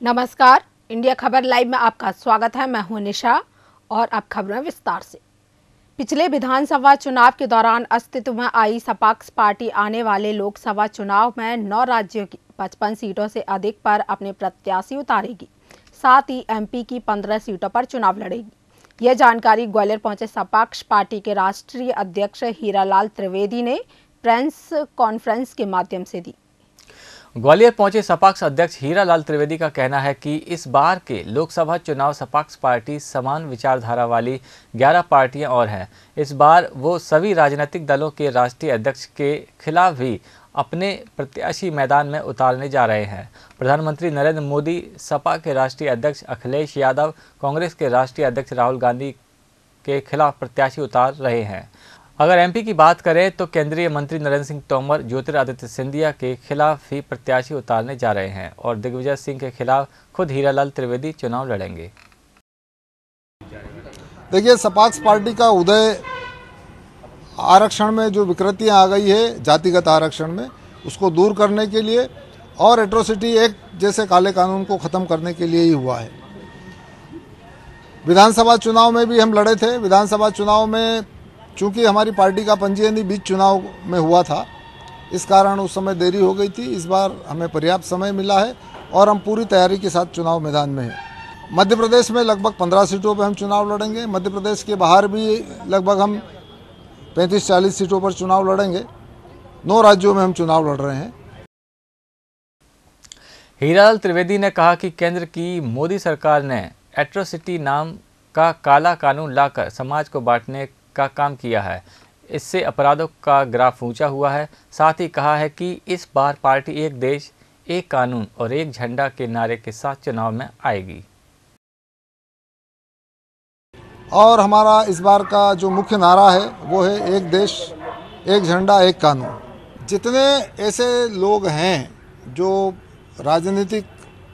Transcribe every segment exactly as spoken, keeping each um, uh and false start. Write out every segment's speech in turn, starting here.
नमस्कार, इंडिया खबर लाइव में आपका स्वागत है। मैं हूं निशा और अब खबरें विस्तार से। पिछले विधानसभा चुनाव के दौरान अस्तित्व में आई सपाक्स पार्टी आने वाले लोकसभा चुनाव में नौ राज्यों की पचपन सीटों से अधिक पर अपने प्रत्याशी उतारेगी। साथ ही एमपी की पंद्रह सीटों पर चुनाव लड़ेगी। यह जानकारी ग्वालियर पहुंचे सपाक्स पार्टी के राष्ट्रीय अध्यक्ष हीरालाल त्रिवेदी ने प्रेस कॉन्फ्रेंस के माध्यम से दी। ग्वालियर पहुंचे सपाक्स अध्यक्ष हीरालाल त्रिवेदी का कहना है कि इस बार के लोकसभा चुनाव सपाक्स पार्टी समान विचारधारा वाली ग्यारह पार्टियां और हैं। इस बार वो सभी राजनीतिक दलों के राष्ट्रीय अध्यक्ष के खिलाफ भी अपने प्रत्याशी मैदान में उतारने जा रहे हैं। प्रधानमंत्री नरेंद्र मोदी, सपा के राष्ट्रीय अध्यक्ष अखिलेश यादव, कांग्रेस के राष्ट्रीय अध्यक्ष राहुल गांधी के खिलाफ प्रत्याशी उतार रहे हैं। अगर एमपी की बात करें तो केंद्रीय मंत्री नरेंद्र सिंह तोमर ज्योतिरादित्य सिंधिया के खिलाफ ही प्रत्याशी उतारने जा रहे हैं और दिग्विजय सिंह के खिलाफ खुद हीरालाल त्रिवेदी चुनाव लड़ेंगे। देखिए, सपाक्स पार्टी का उदय आरक्षण में जो विकृतियां आ गई है जातिगत आरक्षण में, उसको दूर करने के लिए और एट्रोसिटी एक्ट जैसे काले कानून को ख़त्म करने के लिए ही हुआ है। विधानसभा चुनाव में भी हम लड़े थे। विधानसभा चुनाव में चूंकि हमारी पार्टी का पंजीयन ही बीच चुनाव में हुआ था, इस कारण उस समय देरी हो गई थी। इस बार हमें पर्याप्त समय मिला है और हम पूरी तैयारी के साथ चुनाव मैदान में हैं। मध्य प्रदेश में लगभग पंद्रह सीटों पर हम चुनाव लड़ेंगे। मध्य प्रदेश के बाहर भी लगभग हम पैंतीस चालीस सीटों पर चुनाव लड़ेंगे। नौ राज्यों में हम चुनाव लड़ रहे हैं। हीरालाल त्रिवेदी ने कहा कि केंद्र की मोदी सरकार ने एट्रोसिटी नाम का काला कानून लाकर समाज को बांटने का काम किया है। इससे अपराधों का ग्राफ ऊंचा हुआ है। साथ ही कहा है कि इस बार पार्टी एक देश, एक कानून और एक झंडा के नारे के साथ चुनाव में आएगी। और हमारा इस बार का जो मुख्य नारा है वो है एक देश, एक झंडा, एक कानून। जितने ऐसे लोग हैं जो राजनीतिक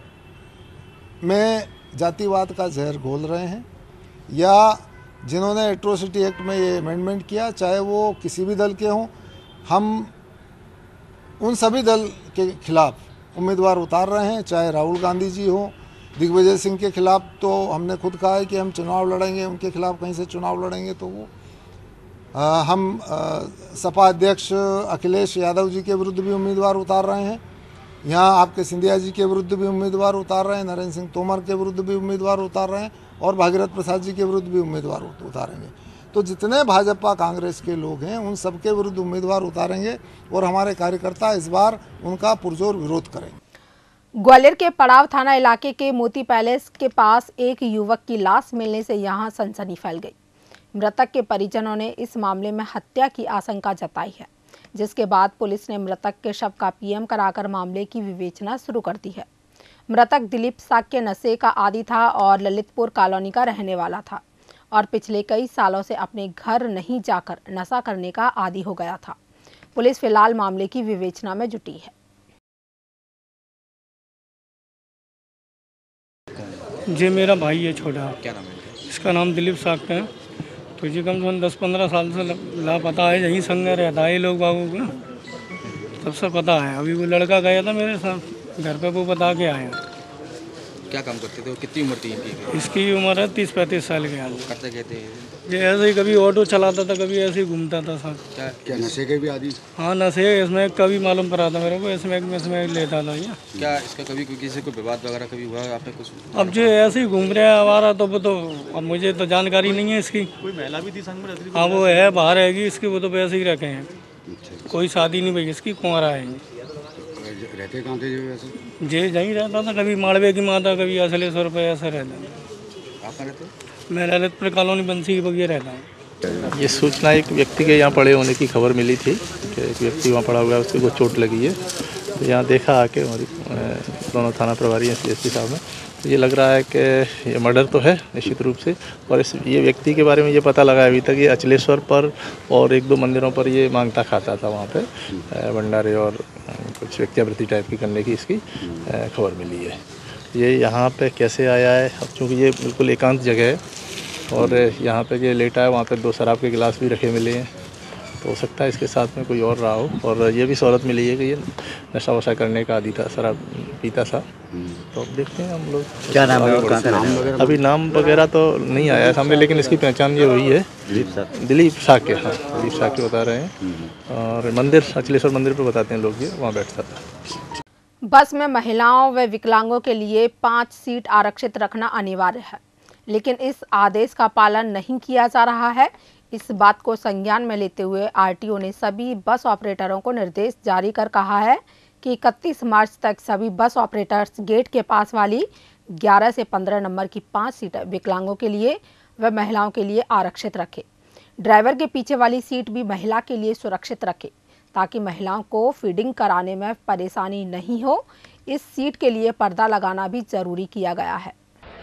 में जातिवाद का जहर घोल रहे हैं या जिन्होंने एट्रोसिटी एक्ट में ये अमेंडमेंट किया, चाहे वो किसी भी दल के हों, हम उन सभी दल के खिलाफ उम्मीदवार उतार रहे हैं। चाहे राहुल गांधी जी हों, दिग्विजय सिंह के खिलाफ तो हमने खुद कहा है कि हम चुनाव लड़ेंगे, उनके खिलाफ कहीं से चुनाव लड़ेंगे तो वो आ, हम आ, सपा अध्यक्ष अखिलेश यादव जी के विरुद्ध भी उम्मीदवार उतार रहे हैं। यहाँ आपके सिंधिया जी के विरुद्ध भी उम्मीदवार उतार रहे हैं, नरेंद्र सिंह तोमर के विरुद्ध भी उम्मीदवार उतार रहे हैं और भागीरथ प्रसाद जी के विरुद्ध भी उम्मीदवार उतारेंगे। तो जितने भाजपा कांग्रेस के लोग हैं उन सबके विरुद्ध उम्मीदवार उतारेंगे और हमारे कार्यकर्ता इस बार उनका पुरजोर विरोध करेंगे। ग्वालियर के पड़ाव थाना इलाके के मोती पैलेस के पास एक युवक की लाश मिलने से यहां सनसनी फैल गई। मृतक के परिजनों ने इस मामले में हत्या की आशंका जताई है, जिसके बाद पुलिस ने मृतक के शव का पीएम कराकर मामले की विवेचना शुरू कर दी है। मृतक दिलीप साक्य नशे का आदी था और ललितपुर कॉलोनी का रहने वाला था और पिछले कई सालों से अपने घर नहीं जाकर नशा करने का आदी हो गया था। पुलिस फिलहाल मामले की विवेचना में जुटी है। जी मेरा भाई है छोटा। क्या नाम है? इसका नाम दिलीप साक्य है। तो जी कम से कम दस पंद्रह साल से लापता है। यहीं संग रहता है लोग बाबू को, सबसे पता है। अभी वो लड़का गया था मेरे साथ घर पे, वो बता के आया। क्या काम करते थे वो? कितनी उम्र थी इनकी? इसकी उम्र है तीस पैंतीस साल के हाल। करते कहते ये ऐसे ही कभी ऑटो चलाता था, कभी ऐसे ही घूमता था साथ। क्या क्या नशे के भी आदि? हाँ नशे इसमें कभी मालूम पड़ा था मेरे को, इसमें इसमें लेता था ये। क्या इसका कभी कोई किसी को विवाद वगैरह कभी हुआ है आपने कुछ? अब जो ऐसे ही घूम रहा है हमारा, तो वो तो अब मुझे तो जानकारी नहीं है इसकी। कोई महिला भी थी संग में? हाँ वो है, बाहर रहेगी इसकी, वो तो वैसे ही रखे हैं। कोई शादी नहीं भाई इसकी, कुंवारा है। रहते कहाँ थे जो वैसे? जे यहीं रहता था, कभी माड़वे की माता, कभी असलेश्वर पे, ऐसा रहता था। आप रहते? मैं ललितपुर कॉलोनी बंसी के बगिए रहता हूँ। ये सूचना एक व्यक्ति के यहाँ पड़े होने की खबर मिली थी कि एक व्यक्ति वहाँ पड़ा हुआ है, उसको कुछ चोट लगी है। तो यहाँ देखा आके हमारी दोनों थाना प्रभारी हैं सी एस पी साहब में, तो ये लग रहा है कि ये मर्डर तो है निश्चित रूप से। और इस ये व्यक्ति के बारे में ये पता लगा अभी तक ये अचलेश्वर पर और एक दो मंदिरों पर ये मांगता खाता था, वहाँ पे भंडारे और कुछ व्यक्तिवृत्ति टाइप की करने की इसकी खबर मिली है। ये यहाँ पे कैसे आया है, अब चूँकि ये बिल्कुल एकांत जगह है और यहाँ पे ये लेटा है, वहाँ पे दो शराब के गिलास भी रखे मिले हैं तो हो सकता है इसके साथ में कोई और रहा हो। और ये भी सहूलत मिली है कि ये नशा वशा करने का आदी था, शराब पीता था। तो अब देखते हैं हम लोग क्या नाम है और कहाँ का नाम वगैरह? अभी नाम वगैरह तो नहीं आया है सामने, लेकिन इसकी पहचान ये हुई है दिलीप साके। हाँ, दिलीप साके बता रहे हैं। और मंदिर अचलेश्वर मंदिर पर बताते हैं लोग, ये वहाँ बैठता था। बस में महिलाओं व विकलांगों के लिए पाँच सीट आरक्षित रखना अनिवार्य है, लेकिन इस आदेश का पालन नहीं किया जा रहा है। इस बात को संज्ञान में लेते हुए आरटीओ ने सभी बस ऑपरेटरों को निर्देश जारी कर कहा है कि इकतीस मार्च तक सभी बस ऑपरेटर्स गेट के पास वाली ग्यारह से पंद्रह नंबर की पाँच सीटें विकलांगों के लिए व महिलाओं के लिए आरक्षित रखें। ड्राइवर के पीछे वाली सीट भी महिला के लिए सुरक्षित रखें ताकि महिलाओं को फीडिंग कराने में परेशानी नहीं हो। इस सीट के लिए पर्दा लगाना भी जरूरी किया गया है।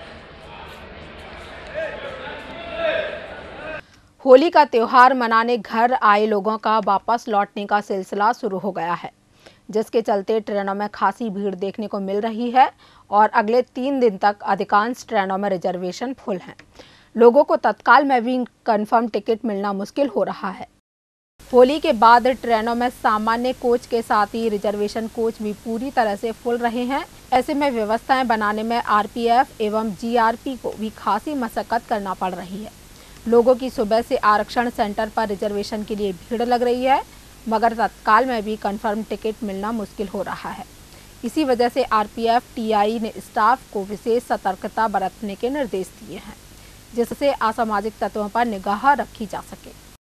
होली का त्योहार मनाने घर आए लोगों का वापस लौटने का सिलसिला शुरू हो गया है, जिसके चलते ट्रेनों में खासी भीड़ देखने को मिल रही है और अगले तीन दिन तक अधिकांश ट्रेनों में रिजर्वेशन फुल हैं। लोगों को तत्काल में भी कंफर्म टिकट मिलना मुश्किल हो रहा है। होली के बाद ट्रेनों में सामान्य कोच के साथ ही रिजर्वेशन कोच भी पूरी तरह से फुल रहे हैं। ऐसे में व्यवस्थाएं बनाने में आरपीएफ एवं जीआरपी को भी खासी मशक्कत करना पड़ रही है। लोगों की सुबह से आरक्षण सेंटर पर रिजर्वेशन के लिए भीड़ लग रही है, मगर तत्काल में भी कंफर्म टिकट मिलना मुश्किल हो रहा है। इसी वजह से आरपीएफ टीआई ने स्टाफ को विशेष सतर्कता बरतने के निर्देश दिए हैं, जिससे असामाजिक तत्वों पर निगाह रखी जा सके।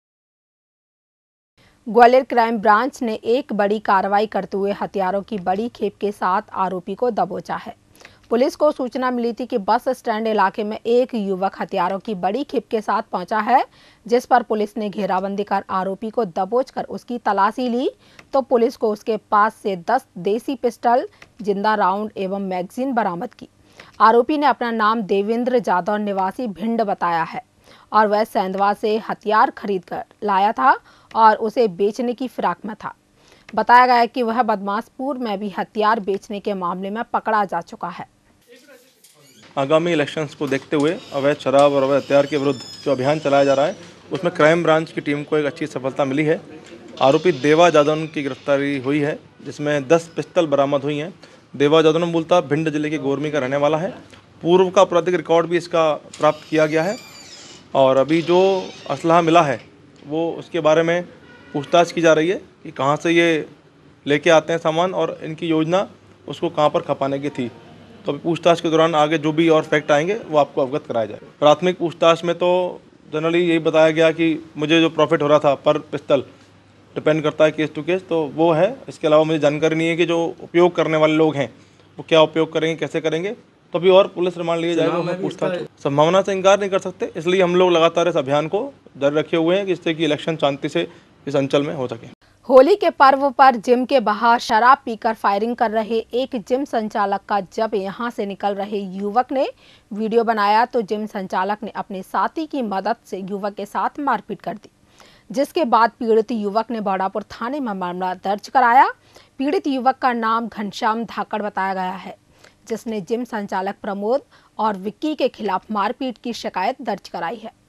ग्वालियर क्राइम ब्रांच ने एक बड़ी कार्रवाई करते हुए हथियारों की बड़ी खेप के साथ आरोपी को दबोचा है। पुलिस को सूचना मिली थी कि बस स्टैंड इलाके में एक युवक हथियारों की बड़ी खेप के साथ पहुंचा है, जिस पर पुलिस ने घेराबंदी कर आरोपी को दबोचकर उसकी तलाशी ली तो पुलिस को उसके पास से दस देसी पिस्टल, जिंदा राउंड एवं मैगजीन बरामद की। आरोपी ने अपना नाम देवेंद्र जादव निवासी भिंड बताया है और वह सेंधवा से हथियार खरीद कर लाया था और उसे बेचने की फिराक में था। बताया गया है कि वह बदमाशपुर में भी हथियार बेचने के मामले में पकड़ा जा चुका है। आगामी इलेक्शंस को देखते हुए अवैध शराब और अवैध हथियार के विरुद्ध जो अभियान चलाया जा रहा है, उसमें क्राइम ब्रांच की टीम को एक अच्छी सफलता मिली है। आरोपी देवा जादव की गिरफ्तारी हुई है, जिसमें दस पिस्टल बरामद हुई हैं। देवा जादव मूलतः भिंड जिले के गोरमी का रहने वाला है। पूर्व का आपराधिक रिकॉर्ड भी इसका प्राप्त किया गया है और अभी जो असलहा मिला है वो उसके बारे में पूछताछ की जा रही है कि कहाँ से ये लेके आते हैं सामान और इनकी योजना उसको कहाँ पर खपाने की थी। तो अभी पूछताछ के दौरान आगे जो भी और फैक्ट आएंगे वो आपको अवगत कराया जाएगा। प्राथमिक पूछताछ में तो जनरली यही बताया गया कि मुझे जो प्रॉफिट हो रहा था पर पिस्टल, डिपेंड करता है केस टू केस, तो वो है। इसके अलावा मुझे जानकारी नहीं है कि जो उपयोग करने वाले लोग हैं वो क्या उपयोग करेंगे, कैसे करेंगे। तो अभी और पुलिस रिमांड लिए जाएगा, उसमें पूछताछ। संभावना से इंकार नहीं कर सकते, इसलिए हम लोग लगातार इस अभियान को जारी रखे हुए हैं कि जिससे कि इलेक्शन शांति से इस अंचल में हो सके। होली के पर्व पर जिम के बाहर शराब पीकर फायरिंग कर रहे एक जिम संचालक का जब यहां से निकल रहे युवक ने वीडियो बनाया तो जिम संचालक ने अपने साथी की मदद से युवक के साथ मारपीट कर दी, जिसके बाद पीड़ित युवक ने बड़ापुर थाने में मामला दर्ज कराया। पीड़ित युवक का नाम घनश्याम धाकड़ बताया गया है, जिसने जिम संचालक प्रमोद और विक्की के खिलाफ मारपीट की शिकायत दर्ज कराई है।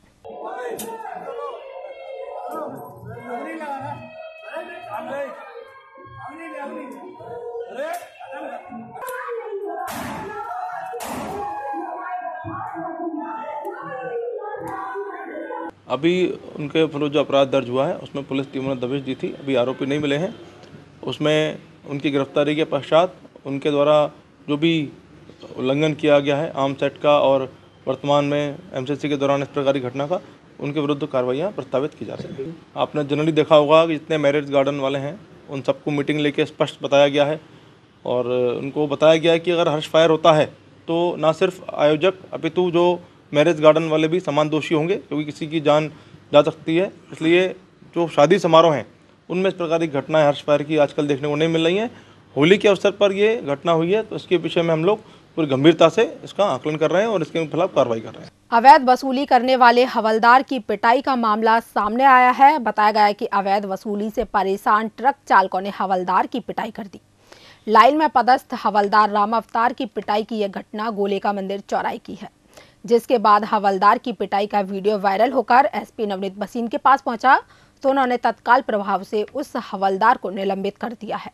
अभी उनके विरुद्ध जो अपराध दर्ज हुआ है उसमें पुलिस टीमों ने दबिश दी थी। अभी आरोपी नहीं मिले हैं। उसमें उनकी गिरफ्तारी के पश्चात उनके द्वारा जो भी उल्लंघन किया गया है आम सेट का और वर्तमान में एमसीसी के दौरान इस प्रकार की घटना का, उनके विरुद्ध कार्रवाइयाँ प्रस्तावित की जा सकती हैं। आपने जनरली देखा होगा कि जितने मैरिज गार्डन वाले हैं उन सबको मीटिंग लेके स्पष्ट बताया गया है और उनको बताया गया है कि अगर हर्ष फायर होता है तो ना सिर्फ आयोजक अपितु जो मैरिज गार्डन वाले भी समान दोषी होंगे, क्योंकि किसी की जान जा सकती है। इसलिए जो शादी समारोह हैं उनमें इस प्रकार की घटनाएं हर्ष फायर की आजकल देखने को नहीं मिल रही हैं। होली के अवसर पर ये घटना हुई है तो इसके विषय में हम लोग पूरी गंभीरता से इसका आकलन कर रहे हैं और इसके खिलाफ कार्रवाई कर रहे हैं। अवैध वसूली करने वाले हवलदार की पिटाई का मामला सामने आया है। बताया गया है कि अवैध वसूली से परेशान ट्रक चालकों ने हवलदार की पिटाई कर दी। लाइन में पदस्थ हवलदार राम अवतार की पिटाई की यह घटना गोले का मंदिर चौराहे की है, जिसके बाद हवलदार की पिटाई का वीडियो वायरल होकर एसपी नवनीत भसीन के पास पहुंचा तो उन्होंने तत्काल प्रभाव से उस हवलदार को निलंबित कर दिया है।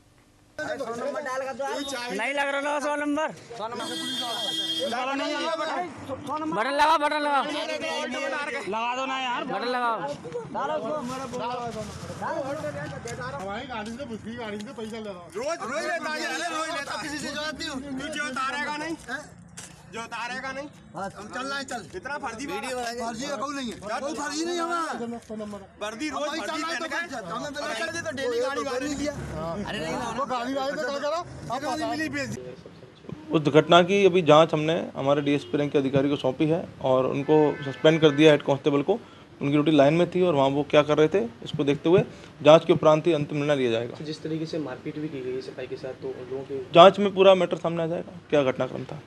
नहीं लग रहा सौ नंबर बटन लगा बटन लगा लगा दो ना यार बटन लगाओ। हमारी गाड़ी से दूसरी गाड़ी से पैसा ले रहा हूँ रोज रोज लेता है रोज लेता किसी से जो आती हूँ तू जो उतारेगा नहीं जो उतारेगा नहीं हम चल रहे चल इतना फर्जी वीडियो फर्जी का कोई नहीं है कोई फर्जी नहीं हमारा वर्दी रोज फर्जी हमें कर दे तो डेली गाड़ी वाली दिया अरे नहीं वो गाड़ी वाले तो क्या करा अब गाड़ी मिली भेज। उस घटना की अभी जांच हमने हमारे डीएसपी रैंक के अधिकारी को सौंपी है और उनको सस्पेंड कर दिया हेड कांस्टेबल को। उनकी ड्यूटी लाइन में थी और वहाँ वो क्या कर रहे थे इसको देखते हुए जांच के उपरांत ही अंतिम निर्णय लिया जाएगा। जिस तरीके से मारपीट भी की गई सिपाही के साथ तो लोगों के जांच में पूरा मैटर सामने आ जाएगा क्या घटनाक्रम था।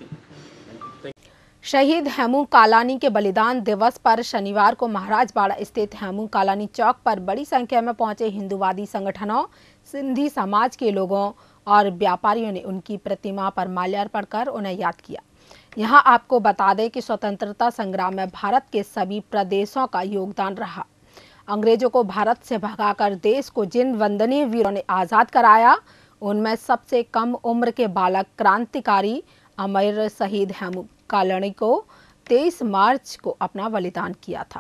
शहीद हेमू कालानी के बलिदान दिवस पर शनिवार को महाराजबाड़ा स्थित हेमू कालानी चौक पर बड़ी संख्या में पहुंचे हिंदूवादी संगठनों, सिंधी समाज के लोगों और व्यापारियों ने उनकी प्रतिमा पर माल्यार्पण कर उन्हें याद किया। यहां आपको बता दें कि स्वतंत्रता संग्राम में भारत के सभी प्रदेशों का योगदान रहा। अंग्रेजों को भारत से भगाकर देश को जिन वंदनीय वीरों ने आज़ाद कराया, उनमें सबसे कम उम्र के बालक क्रांतिकारी अमर शहीद हेमू कालानी को तेईस मार्च को अपना बलिदान किया था।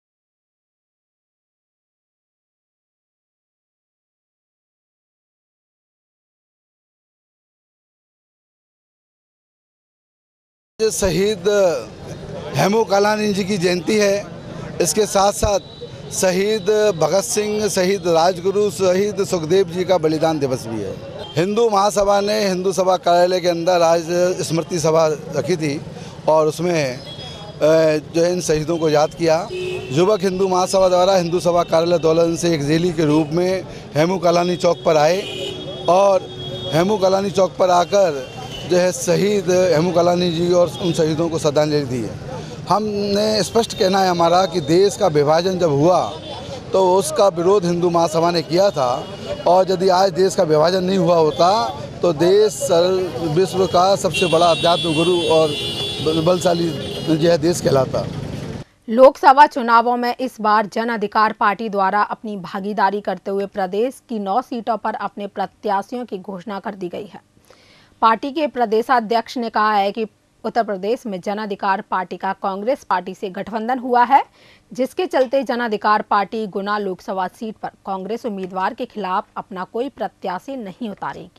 शहीद हेमू कालानी जी की जयंती है। इसके साथ साथ शहीद भगत सिंह, शहीद राजगुरु, शहीद सुखदेव जी का बलिदान दिवस भी है। हिंदू महासभा ने हिंदू सभा कार्यालय के अंदर आज स्मृति सभा रखी थी और उसमें जो है इन शहीदों को याद किया। युवक हिंदू महासभा द्वारा हिंदू सभा कार्यालय दौलन से एक रैली के रूप में हेमू कालानी चौक पर आए और हेमू कालानी चौक पर आकर जो है शहीद हेमू कालानी जी और उन शहीदों को श्रद्धांजलि दी है। हमने स्पष्ट कहना है हमारा कि देश का विभाजन जब हुआ तो उसका विरोध हिंदू महासभा ने किया था और यदि आज देश का विभाजन नहीं हुआ होता तो देश विश्व का सबसे बड़ा अध्यात्म गुरु और बलशाली जो है देश कहलाता। लोकसभा चुनावों में इस बार जन अधिकार पार्टी द्वारा अपनी भागीदारी करते हुए प्रदेश की नौ सीटों पर अपने प्रत्याशियों की घोषणा कर दी गई है। पार्टी के प्रदेशाध्यक्ष ने कहा है कि उत्तर प्रदेश में जन अधिकार पार्टी का कांग्रेस पार्टी से गठबंधन हुआ है, जिसके चलते जन अधिकार पार्टी गुना लोकसभा सीट पर कांग्रेस उम्मीदवार के खिलाफ अपना कोई प्रत्याशी नहीं उतारेगी।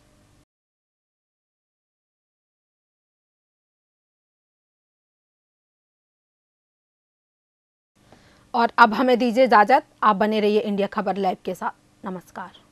और अब हमें दीजिए इजाजत। आप बने रहिए इंडिया खबर लाइव के साथ। नमस्कार।